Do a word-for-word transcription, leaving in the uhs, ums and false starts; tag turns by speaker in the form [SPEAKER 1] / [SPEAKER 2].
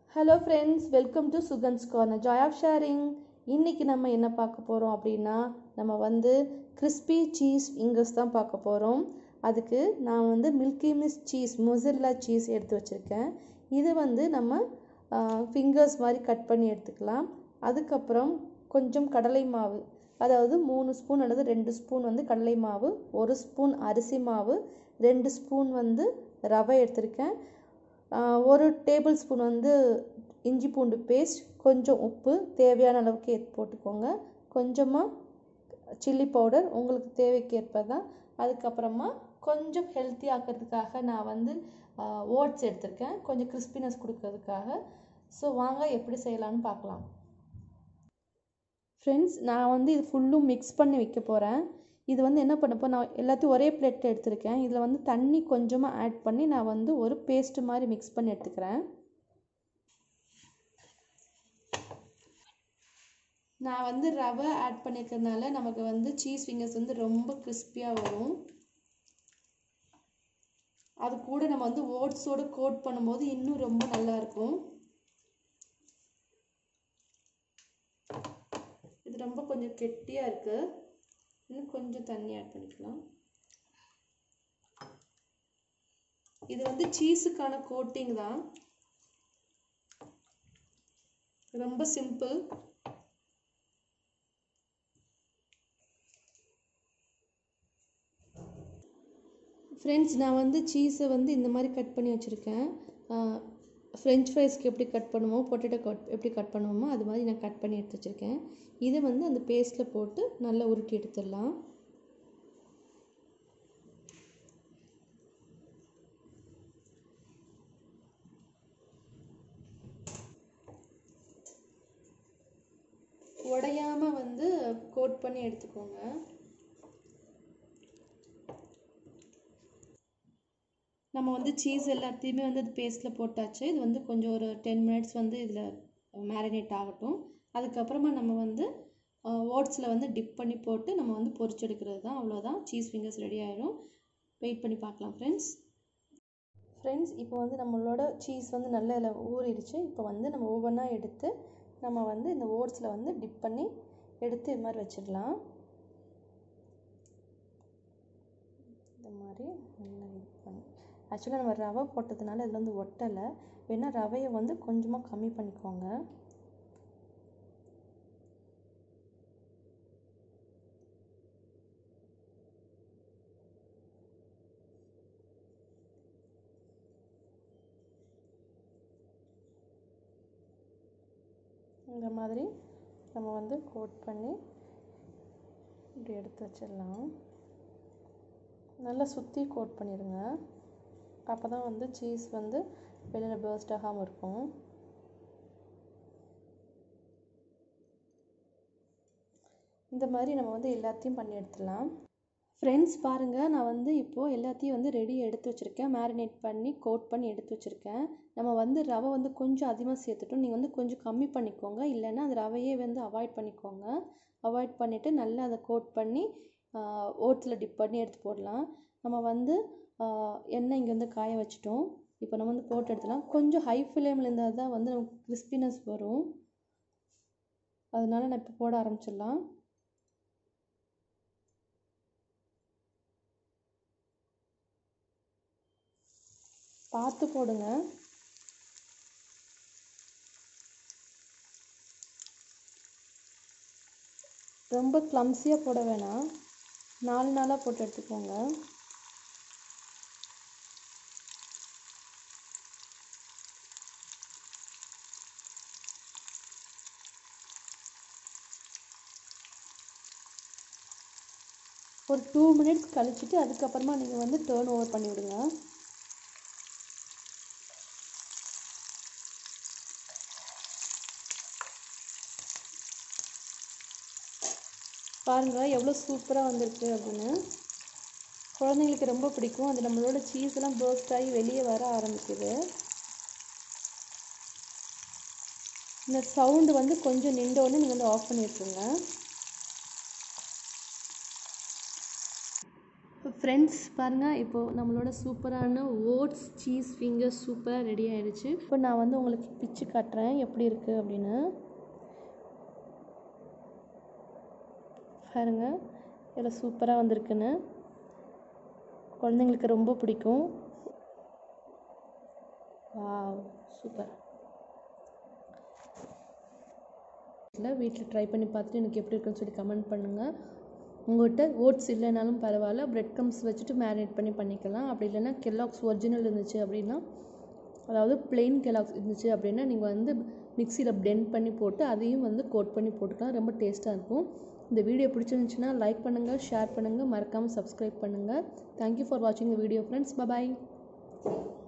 [SPEAKER 1] Hello friends, welcome to Sugan's corner, joy of sharing. இன்றைக்கி நம்ம என்ன பார்க்க போகிறோம் அப்படின்னா, நம்ம வந்து கிறிஸ்பி சீஸ் ஃபிங்கர்ஸ் தான் பார்க்க போகிறோம். அதுக்கு நான் வந்து milky mist cheese, mozzarella cheese எடுத்து வச்சுருக்கேன். இது வந்து நம்ம ஃபிங்கர்ஸ் மாதிரி கட் பண்ணி எடுத்துக்கலாம். அதுக்கப்புறம் கொஞ்சம் கடலை மாவு, அதாவது மூணு ஸ்பூன் அல்லது ரெண்டு ஸ்பூன் வந்து கடலை மாவு, ஒரு ஸ்பூன் அரிசி மாவு, ரெண்டு ஸ்பூன் வந்து ரவை எடுத்திருக்கேன், ஒரு டேபிள் ஸ்பூன் வந்து இஞ்சி பூண்டு பேஸ்ட், கொஞ்சம் உப்பு தேவையான அளவுக்கு எடுத்து போட்டுக்கோங்க, கொஞ்சமாக சில்லி பவுடர் உங்களுக்கு தேவைக்கு ஏற்ப தான். அதுக்கப்புறமா கொஞ்சம் ஹெல்த்தி ஆக்கிறதுக்காக நான் வந்து ஓட்ஸ் எடுத்திருக்கேன், கொஞ்சம் கிறிஸ்பினஸ் கொடுக்கறதுக்காக. ஸோ வாங்க எப்படி செய்யலான்னு பார்க்கலாம். ஃப்ரெண்ட்ஸ், நான் வந்து இது ஃபுல்லும் மிக்ஸ் பண்ணி வைக்க போகிறேன். இது வந்து என்ன பண்ணப்போ, நான் எல்லாத்தையும் ஒரே பிளேட்டில் எடுத்துருக்கேன். இதில் வந்து தண்ணி கொஞ்சமாக ஆட் பண்ணி நான் வந்து ஒரு பேஸ்ட் மாதிரி மிக்ஸ் பண்ணி எடுத்துக்கிறேன். நான் வந்து ரவை ஆட் பண்ணிக்கிறதுனால நமக்கு வந்து சீஸ் ஃபிங்கர்ஸ் வந்து ரொம்ப கிறிஸ்பியாக வரும். அது கூட நம்ம வந்து ஓட்ஸோடு கோட் பண்ணும்போது இன்னும் ரொம்ப நல்லாயிருக்கும். இது ரொம்ப கொஞ்சம் கெட்டியாக இருக்குது, இன்னும் கொஞ்சம் தண்ணி ஆட் பண்ணிக்கலாம். இது வந்து சீஸுக்கான கோட்டிங் தான், ரொம்ப சிம்பிள். ஃப்ரெண்ட்ஸ், நான் வந்து சீஸை வந்து இந்த மாதிரி கட் பண்ணி வச்சுருக்கேன். ஃப்ரெஞ்ச் ஃப்ரைஸ்க்கு எப்படி கட் பண்ணுவோமோ, பொட்டேட்டோ கட் எப்படி கட் பண்ணுவோமோ அது மாதிரி நான் கட் பண்ணி எடுத்து வச்சுருக்கேன். இதை வந்து அந்த பேஸ்ட்டில் போட்டு நல்லா உருட்டி எடுத்துடலாம். உடையாமல் வந்து கோட் பண்ணி எடுத்துக்கோங்க. நம்ம வந்து சீஸ் எல்லாத்தையுமே வந்து அது பேஸ்ட்டில் போட்டாச்சு. இது வந்து கொஞ்சம் ஒரு டென் மினிட்ஸ் வந்து இதில் மேரினேட் ஆகட்டும். அதுக்கப்புறமா நம்ம வந்து ஓட்ஸில் வந்து டிப் பண்ணி போட்டு நம்ம வந்து பொரிச்சு எடுக்கிறது தான். அவ்வளோதான், சீஸ் ஃபிங்கர்ஸ் ரெடி ஆகிடும். வெயிட் பண்ணி பார்க்கலாம் ஃப்ரெண்ட்ஸ். ஃப்ரெண்ட்ஸ், இப்போ வந்து நம்மளோட சீஸ் வந்து நல்லா இதில் ஊறிடுச்சு. இப்போ வந்து நம்ம ஒவ்வொன்றா எடுத்து நம்ம வந்து இந்த ஓட்ஸில் வந்து டிப் பண்ணி எடுத்து இது மாதிரி வச்சிடலாம். இந்த மாதிரி நல்லா இது பண்ணி, ஆக்சுவலாக நம்ம ரவை போட்டதுனால இதில் வந்து ஒட்டலை, வேணால் ரவையை வந்து கொஞ்சமாக கம்மி பண்ணிக்கோங்க. இந்த மாதிரி நம்ம வந்து கோட் பண்ணி இப்படி எடுத்து வச்சிடலாம். நல்லா சுற்றி கோட் பண்ணிடுங்க, அப்போ தான் வந்து சீஸ் வந்து வெளியில் பர்ஸ்ட் ஆகாமல் இருக்கும். இந்த மாதிரி நம்ம வந்து எல்லாத்தையும் பண்ணி எடுத்துடலாம். ஃப்ரெண்ட்ஸ் பாருங்கள், நான் வந்து இப்போது எல்லாத்தையும் வந்து ரெடி எடுத்து வச்சுருக்கேன், மேரினேட் பண்ணி கோட் பண்ணி எடுத்து வச்சுருக்கேன். நம்ம வந்து ரவை வந்து கொஞ்சம் அதிகமாக சேர்த்துட்டோம், நீங்கள் வந்து கொஞ்சம் கம்மி பண்ணிக்கோங்க, இல்லைன்னா அந்த ரவையே வந்து அவாய்ட் பண்ணிக்கோங்க. அவாய்ட் பண்ணிவிட்டு நல்லா அதை கோட் பண்ணி ஓட்ஸில் டிப் பண்ணி எடுத்து போடலாம். நம்ம வந்து எண்ணெய் இங்கே வந்து காய வச்சுட்டோம். இப்போ நம்ம வந்து போட்டு எடுத்துலாம். கொஞ்சம் ஹை ஃப்ளேமில் இருந்தால் தான் வந்து நமக்கு கிறிஸ்பினஸ் வரும், அதனால நான் இப்போ போட ஆரம்பிச்சிடலாம். பார்த்து போடுங்க, ரொம்ப க்ளம்ஸியாக போட வேணாம், நாலு நாளாக போட்டு எடுத்துக்கோங்க. ஒரு டூ மினிட்ஸ் கழிச்சிட்டு அதுக்கப்புறமா நீங்கள் வந்து டர்ன் ஓவர் பண்ணி விடுங்க. பாருங்கள் எவ்வளோ சூப்பராக வந்திருக்கு அப்படின்னு. குழந்தைங்களுக்கு ரொம்ப பிடிக்கும். அது நம்மளோட சீஸ் எல்லாம் பர்ஸ்ட் ஆகி வெளியே வர ஆரம்பிக்குது. இந்த சவுண்டு வந்து கொஞ்சம் நின்றோடனே நீங்கள் வந்து ஆஃப் பண்ணி வச்சுருங்க. ஃப்ரெண்ட்ஸ் பாருங்கள், இப்போது நம்மளோட சூப்பரான ஓட்ஸ் சீஸ் ஃபிங்கர்ஸ் சூப்பராக ரெடி ஆகிடுச்சு. இப்போ நான் வந்து உங்களுக்கு பிச்சு காட்டுறேன் எப்படி இருக்குது அப்படின்னு. பாருங்கள் இதில் சூப்பராக வந்திருக்குன்னு. குழந்தைங்களுக்கு ரொம்ப பிடிக்கும். Wow super. வீட்டில் ட்ரை பண்ணி பார்த்துட்டு எனக்கு எப்படி இருக்குன்னு சொல்லி கமெண்ட் பண்ணுங்கள். உங்கள்கிட்ட ஓட்ஸ் இல்லைனாலும் பரவாயில்ல, பிரெட் க்ரம்ஸ் வச்சுட்டு மேரினேட் பண்ணி பண்ணிக்கலாம். அப்படி இல்லைன்னா கெல்லாக்ஸ் ஒரிஜினல் இருந்துச்சு அப்படின்னா, அதாவது பிளெயின் கெல்லாக்ஸ் இருந்துச்சு அப்படின்னா நீங்கள் வந்து மிக்சியில் பிளெண்ட் பண்ணி போட்டு அதையும் வந்து கோட் பண்ணி போட்டுக்கலாம். ரொம்ப டேஸ்ட்டாக இருக்கும். இந்த வீடியோ பிடிச்சிருந்துச்சுன்னா லைக் பண்ணுங்கள், ஷேர் பண்ணுங்கள், மறக்காமல் சப்ஸ்கிரைப் பண்ணுங்கள். தேங்க்யூ ஃபார் வாட்சிங் the video friends. Bye bye.